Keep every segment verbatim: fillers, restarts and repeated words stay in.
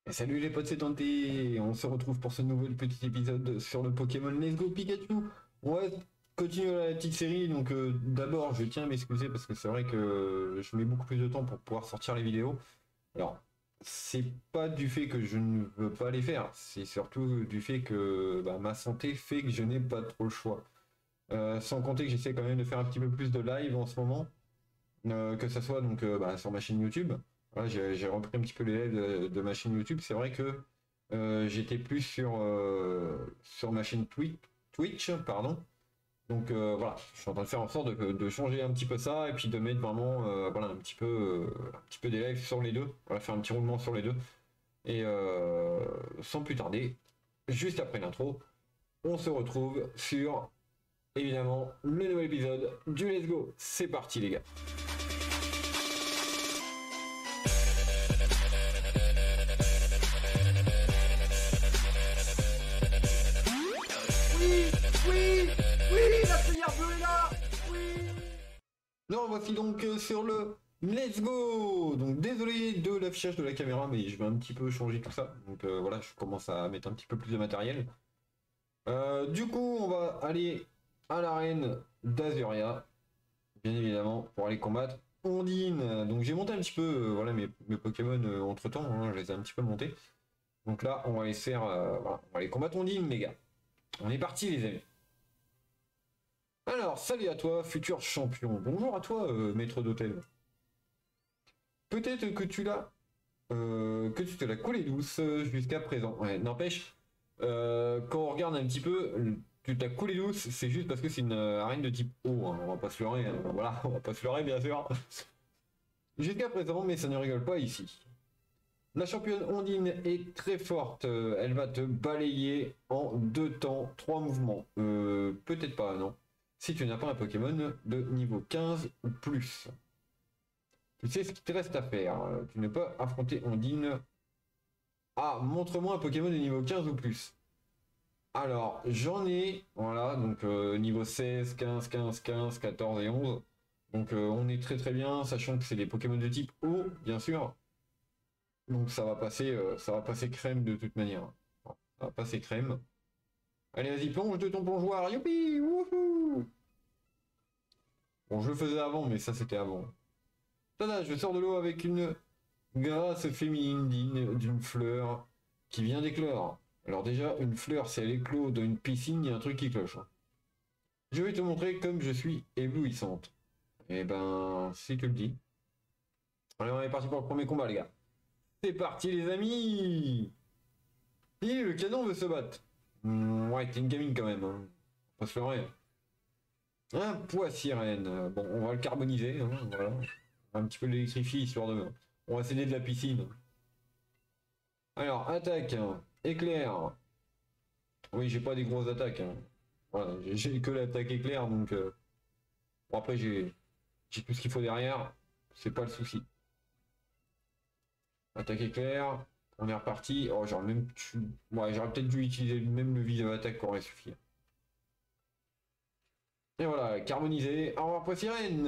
Salut les potes, c'est Tanté. On se retrouve pour ce nouveau petit épisode sur le Pokémon Let's Go Pikachu. On va continuer la petite série. Donc euh, d'abord, je tiens à m'excuser parce que c'est vrai que je mets beaucoup plus de temps pour pouvoir sortir les vidéos. Alors, c'est pas du fait que je ne veux pas les faire, c'est surtout du fait que bah, ma santé fait que je n'ai pas trop le choix. Euh, sans compter que j'essaie quand même de faire un petit peu plus de live en ce moment. Euh, que ça soit donc euh, bah, sur ma chaîne YouTube. Voilà, j'ai j'ai repris un petit peu les lives de, de ma chaîne YouTube. C'est vrai que euh, j'étais plus sur, euh, sur ma chaîne Twitch, Twitch, pardon. Donc euh, voilà, je suis en train de faire en sorte de, de changer un petit peu ça et puis de mettre vraiment euh, voilà, un petit peu, euh, un petit peu des lives sur les deux. Voilà, faire un petit roulement sur les deux. Et euh, sans plus tarder, juste après l'intro, on se retrouve sur évidemment le nouvel épisode du Let's Go. C'est parti les gars. Oui, oui, la prière bleue est là. Oui. Non, voici donc euh, sur le Let's Go. Donc désolé de l'affichage de la caméra, mais je vais un petit peu changer tout ça. Donc euh, voilà, je commence à mettre un petit peu plus de matériel. Euh, du coup, on va aller à l'arène d'Azuria, bien évidemment, pour aller combattre Ondine. Donc j'ai monté un petit peu, euh, voilà, mes, mes Pokémon euh, entre temps, hein, je les ai un petit peu montés. Donc là, on va aller faire, euh, voilà, on va aller combattre Ondine, les gars. On est parti, les amis. Alors, salut à toi, futur champion. Bonjour à toi, euh, maître d'hôtel. Peut-être que tu l'as, euh, que tu te l'as collé douce euh, jusqu'à présent. Ouais, n'empêche, euh, quand on regarde un petit peu, tu t'as coulé douce, c'est juste parce que c'est une euh, arène de type eau. Hein, on va pas se leurrer, hein, voilà, on va pas se leurrer, bien sûr. Jusqu'à présent, mais ça ne rigole pas ici. La championne Ondine est très forte. euh, elle va te balayer en deux temps, trois mouvements. Euh, peut-être pas, non. Si tu n'as pas un Pokémon de niveau quinze ou plus. Tu sais ce qu'il te reste à faire. euh, Tu ne peux affronter Ondine. Ah, montre-moi un Pokémon de niveau quinze ou plus. Alors, j'en ai, voilà, donc euh, niveau seize, quinze, quinze, quinze, quatorze et onze. Donc euh, on est très très bien, sachant que c'est des Pokémon de type eau, bien sûr. Donc ça va passer, euh, ça va passer crème de toute manière. Bon, ça va passer crème. Allez, vas-y, plonge de ton plongeoir. Youpi, wouhou. Bon, je le faisais avant, mais ça c'était avant. Tada, je sors de l'eau avec une grâce féminine digne d'une fleur qui vient d'éclore. Alors déjà, une fleur, si elle éclot dans une piscine, il y a un truc qui cloche. Hein. Je vais te montrer comme je suis éblouissante. Eh ben, si tu le dis. Allez, on est parti pour le premier combat, les gars. C'est parti, les amis. Et le canon veut se battre. Hmm, ouais, t'es une gamine quand même. Hein. Pas se leurrer. Un poids sirène. Bon, on va le carboniser. Hein, voilà. Un petit peu l'électrifier, histoire de... On va s'aider de la piscine. Alors, attaque. Hein. Éclair. Oui, j'ai pas des grosses attaques. Hein. Voilà, j'ai que l'attaque éclair, donc... Euh... Bon, après, j'ai tout ce qu'il faut derrière. C'est pas le souci. Attaque éclair. On est reparti. Oh, j'aurais même... Ouais, j'aurais peut-être dû utiliser même le viseur attaque qui aurait suffi. Et voilà, carbonisé. Au revoir, poids sirène.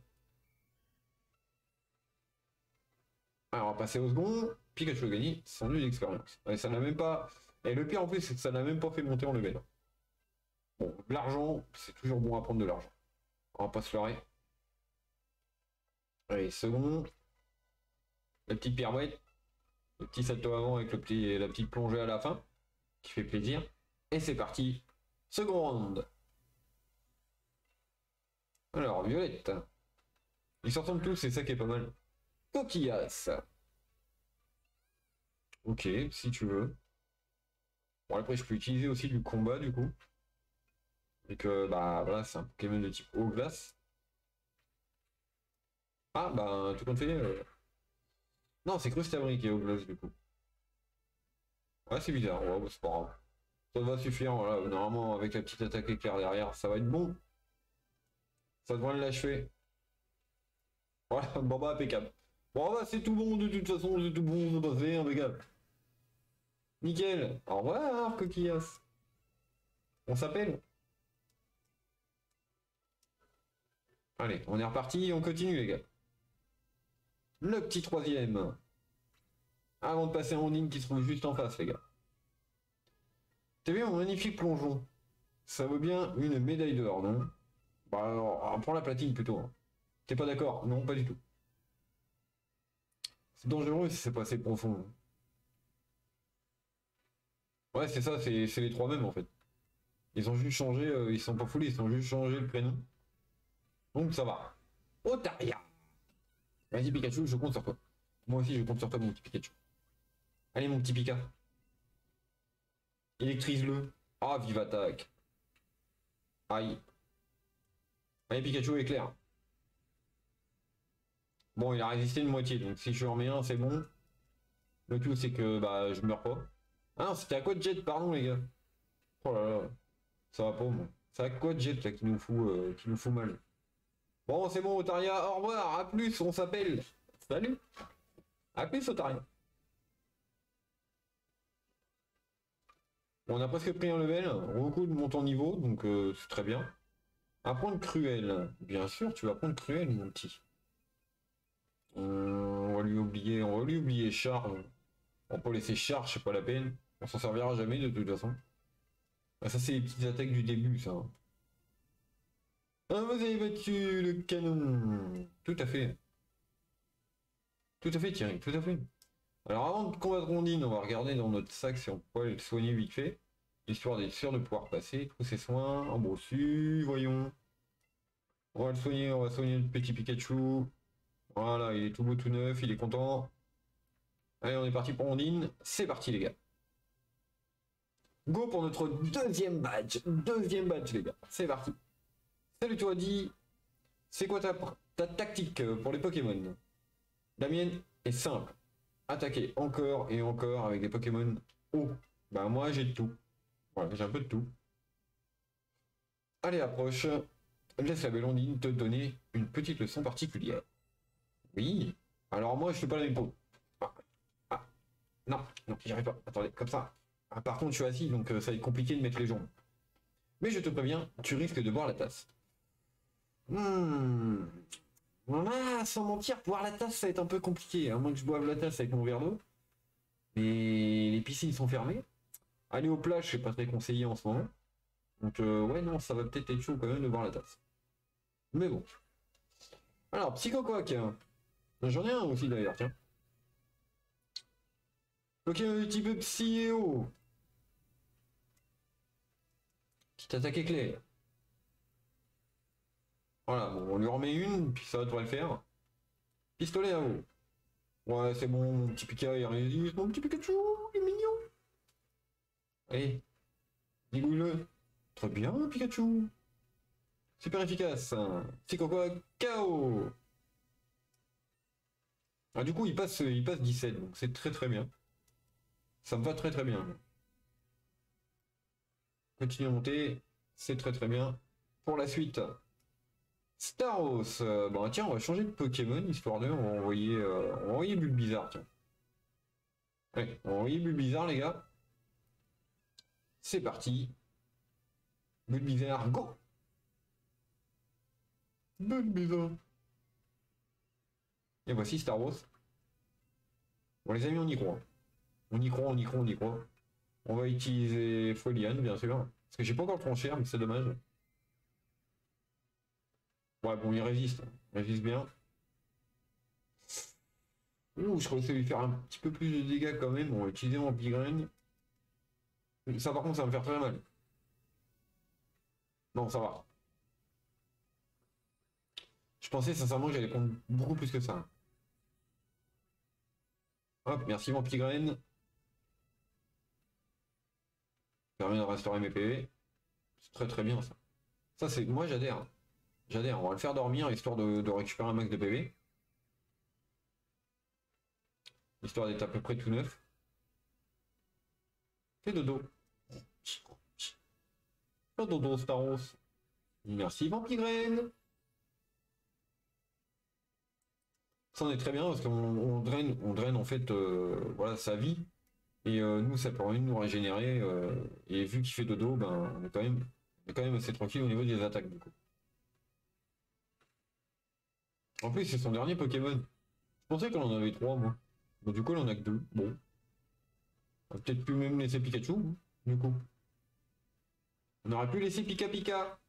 Alors, on va passer au second. Pikachu a gagné cent deux d'expérience. Et ça n'a même pas... Et le pire en plus, c'est que ça n'a même pas fait monter en level. Bon, l'argent, c'est toujours bon à prendre de l'argent. On va pas se leurrer. Allez, second. La petite pirouette. Le petit salto avant avec le petit, la petite plongée à la fin. Qui fait plaisir. Et c'est parti. Seconde. Alors, Violette. Ils se ressemblent tous, c'est ça qui est pas mal. Coquillas. Ok, si tu veux. Bon, après, je peux utiliser aussi du combat, du coup. Et que, bah, voilà, c'est un Pokémon de type eau glace. Ah, bah, tout compte fait... Euh... Non, c'est Crustabri qui est eau glace, du coup. Ouais, c'est bizarre. Ouais, bah, c'est pas grave. Ça va suffire, voilà. Normalement, avec la petite attaque éclair derrière, ça va être bon. Ça devrait l'achever. Voilà, bon, bah, impeccable. Bon, bah, c'est tout bon, de toute façon, c'est tout bon, c'est passé, impeccable. Nickel. Au revoir, Coquillas. On s'appelle. Allez, on est reparti, on continue, les gars. Le petit troisième. Avant de passer en ligne qui se trouve juste en face, les gars. T'as vu mon magnifique plongeon? Ça vaut bien une médaille d'or, non? Bah alors, prends la platine plutôt. Hein. T'es pas d'accord? Non, pas du tout. C'est dangereux si c'est pas assez profond. Ouais, c'est ça, c'est les trois mêmes en fait. Ils ont juste changé, euh, ils sont pas foulés, ils ont juste changé le prénom. Donc ça va. Otaria! Vas-y Pikachu, je compte sur toi. Moi aussi je compte sur toi mon petit Pikachu. Allez mon petit Pika. Électrise-le. Ah, vive attaque. Aïe. Allez Pikachu éclair. Bon, il a résisté une moitié, donc si je remets un, c'est bon. Le tout c'est que bah je meurs pas. Ah non, c'était à quoi de jet, pardon les gars. Oh là là. Ça va pas moi. C'est à quoi de jet là qui nous fout, euh, qui nous fout mal. Bon, c'est bon, Otaria, au revoir, à plus, on s'appelle. Salut. À plus, Otaria. On a presque pris un level, beaucoup de montant niveau, donc euh, c'est très bien. Apprendre cruel. Bien sûr, tu vas apprendre cruel, mon petit. On va lui oublier, on va lui oublier Char. On va pas laisser Char, c'est pas la peine. On s'en servira jamais de toute façon. Ah, ça, c'est les petites attaques du début, ça. Ah, vous avez battu le canon. Tout à fait. Tout à fait, Thierry, tout à fait. Alors avant de combattre Rondine, on va regarder dans notre sac si on peut le soigner vite fait. Histoire d'être sûr de pouvoir passer tous ses soins. En bossu, voyons. On va le soigner, on va soigner le petit Pikachu. Voilà, il est tout beau, tout neuf, il est content. Allez, on est parti pour Rondine. C'est parti les gars. Go pour notre deuxième badge. Deuxième badge les gars. C'est parti. Salut toi, dis. C'est quoi ta, ta tactique pour les Pokémon? La mienne est simple. Attaquer encore et encore avec des Pokémon hauts. Bah moi j'ai tout. Voilà, j'ai un peu de tout. Allez, approche. Laisse la Bellondine te donner une petite leçon particulière. Oui. Alors moi je fais pas la même pause. Ah, ah. Non, non, j'y arrive pas. Attendez, comme ça. Ah, par contre je suis assis donc euh, ça va être compliqué de mettre les jambes. Mais je te préviens, tu risques de boire la tasse. Hmm. Ah, sans mentir, boire la tasse ça va être un peu compliqué. À moins que je boive la tasse avec mon verre d'eau. Mais les piscines sont fermées. Aller aux plages, c'est pas très conseillé en ce moment. Donc euh, ouais, non, ça va peut-être être chaud quand même de boire la tasse. Mais bon. Alors, Psychoquack. J'en ai un aussi d'ailleurs, tiens. Ok, un petit peu Psyéo. Petite attaque éclair. Voilà, bon, on lui remet une, puis ça devrait le faire. Pistolet à eau. Ouais, c'est bon, mon petit Pika, il résiste. Mon petit Pikachu, il est mignon. Allez, digouille-le. Très bien, Pikachu. Super efficace. Psychoquack, K O. Ah, du coup, il passe, il passe dix-sept, donc c'est très très bien. Ça me va très très bien. Continue à monter, c'est très très bien. Pour la suite, Staros. Euh, bon, tiens, on va changer de Pokémon, histoire de, on va envoyer, euh, on va envoyer Bulbizarre, tiens. Ouais, on va envoyer Bulbizarre, les gars. C'est parti. Bulbizarre, go. Bulbizarre. Et voici Staros. Bon, les amis, on y croit. On y croit, on y croit, on y croit. On va utiliser Folian, bien sûr. Parce que j'ai pas encore trop cher, mais c'est dommage. Ouais, bon, il résiste. Il résiste bien. Ouh, je crois que ça va lui faire un petit peu plus de dégâts quand même. On va utiliser mon Pigraine. Ça, par contre, ça va me faire très mal. Non, ça va. Je pensais sincèrement que j'allais prendre beaucoup plus que ça. Hop, merci mon Pigraine. Permet de restaurer mes P V. C'est très très bien ça. Ça, c'est. Moi, j'adhère. J'adhère. On va le faire dormir histoire de, de récupérer un max de P V. Histoire d'être à peu près tout neuf. Fais dodo. Fais dodo, Staros. Merci, Vampigraine. Ça en est très bien parce qu'on on draine, on draine en fait euh, voilà, sa vie. Et euh, nous, ça permet de nous régénérer. Euh, et vu qu'il fait dodo, ben, on est quand même, on est quand même assez tranquille au niveau des attaques du coup. En plus, c'est son dernier Pokémon. Je pensais qu'on en avait trois, moi. Bon, du coup, là, on a que deux. Bon. On va peut-être plus même laisser Pikachu, hein, du coup. On aurait pu laisser Pika Pika.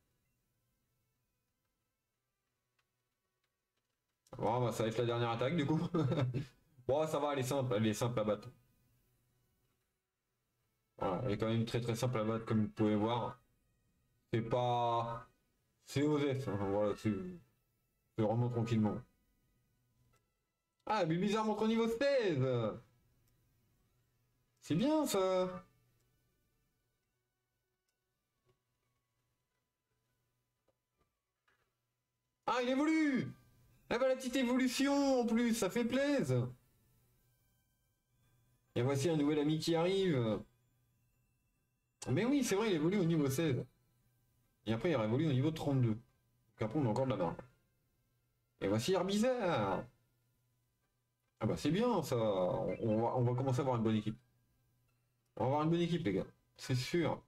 Bon, bah, ça va être la dernière attaque, du coup. Bon, ça va, elle est simple, elle est simple à battre. Voilà, elle est quand même très très simple à battre, comme vous pouvez voir. C'est pas... C'est Osef, hein, voilà, c'est c'est vraiment tranquillement. Ah, Bulbizarre montre au niveau seize. C'est bien, ça. Ah, il évolue. Ah bah, la petite évolution, en plus, ça fait plaisir. Et voici un nouvel ami qui arrive. Mais oui, c'est vrai, il évolue au niveau seize. Et après, il révolue au niveau trente-deux. Donc après, on a encore de la marge. Et voici Herbizarre. Ah bah c'est bien ça, on va, on va commencer à avoir une bonne équipe. On va avoir une bonne équipe les gars, c'est sûr.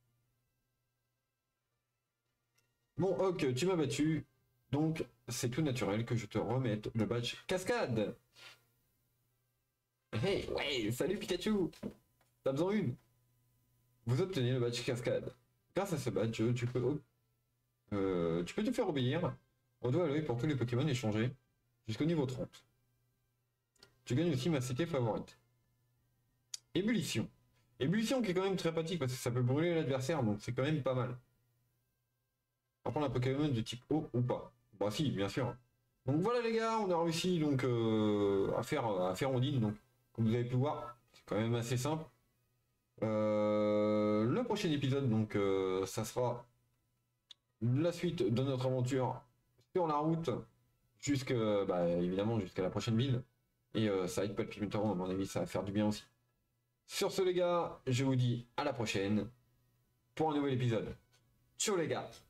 Bon ok, tu m'as battu, donc c'est tout naturel que je te remette le badge cascade. Hey, ouais, salut Pikachu. T'as besoin d'une. Vous obtenez le badge cascade. Grâce à ce badge, tu peux, euh, tu peux te faire obéir. On doit aller pour tous les Pokémon échangés jusqu'au niveau trente. Tu gagnes aussi ma cité favorite. Ébullition. Ébullition qui est quand même très pratique parce que ça peut brûler l'adversaire, donc c'est quand même pas mal. On va prendre un Pokémon de type eau ou pas. Bah si, bien sûr. Donc voilà les gars, on a réussi donc euh, à faire à faire Ondine. Donc comme vous avez pu voir, c'est quand même assez simple. Euh, le prochain épisode, donc euh, ça sera la suite de notre aventure sur la route jusque bah, évidemment jusqu'à la prochaine ville. Et euh, ça va être palpitant, à mon avis, ça va faire du bien aussi. Sur ce les gars, je vous dis à la prochaine pour un nouvel épisode. Ciao les gars!